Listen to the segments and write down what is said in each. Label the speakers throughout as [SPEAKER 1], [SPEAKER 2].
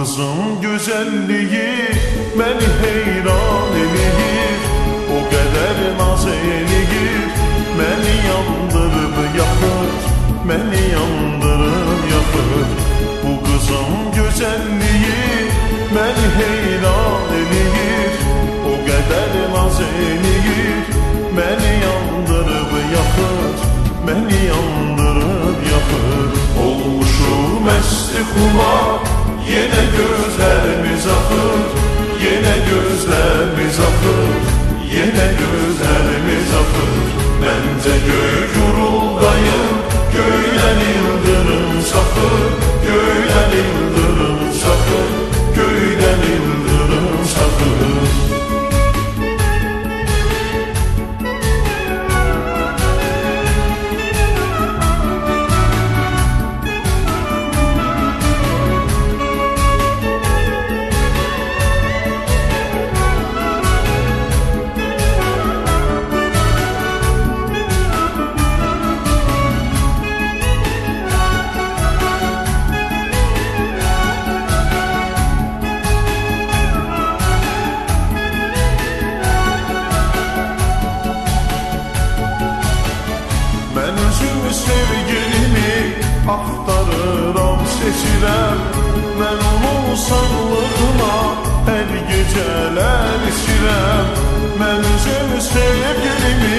[SPEAKER 1] kızın güzelliği beni heyran eləyir. O qədər naz eləyir, məni yandırıb yaxır, məni yandırıb yaxır. Bu kızın güzelliği beni heyran eləyir. O qədər naz eləyir, məni yandırıb yaxır, məni yandırıb yaxır. Olmuşum əsli xumar, yenə gözlərimiz axır, yenə gözlərimiz axır, yenə gözlərimiz axır. Məncə göy guruldayım, göydən ildırım saxır, göydən ildırım saxır, göydən ildırım saxır. Sevgilimi axtarıram, seçirəm. Mən onun sağlığına hər gecələr içirəm. Mən özüm sevgilimi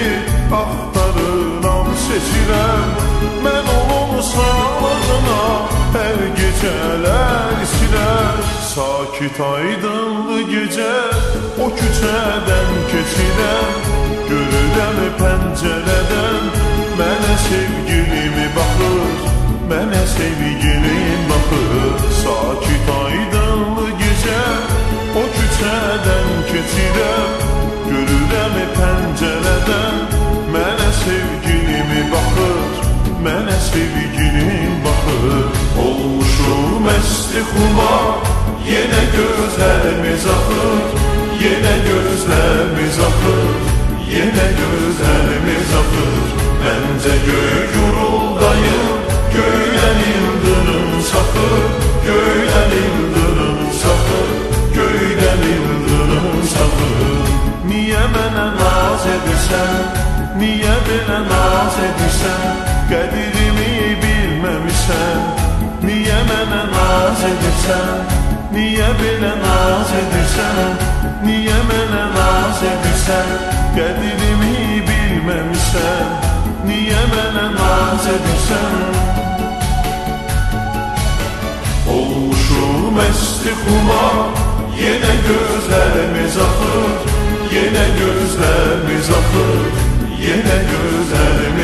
[SPEAKER 1] axtarıram, seçirəm. Mən onun sağlığına hər gecələr içirəm. Sakit aydınlı gecə o küçədən keçirəm. Görürəm pəncərədən mənə sevgilimi baxır, mənə sevgilim baxır. Sakit aydınlı gecə o küçədən keçirəm. Görürəm pəncərədən mənə sevgilimi baxır, mənə sevgilim baxır. Olmuşum əsli xumar, yenə gözlərimiz axır, yenə gözlərimiz axır, yenə gözlərimiz axır. Məncə göy guruldayım, göydən ildırım saxır, göydən ildırım saxır, göydən ildırım saxır. Niyə mənə naz edirsən, niyə belə naz edirsən, qədirimi bilməmişsən. Niyə mənə naz edirsən, niyə belə naz edirsən, niyə mənə naz edirsən, qədirimi bilməmişsən. Niyə mənə naz edirsən? Olmuşum əsli xumar, yenə gözlərimiz axır, yenə gözlərimiz axır, yenə gözlərimiz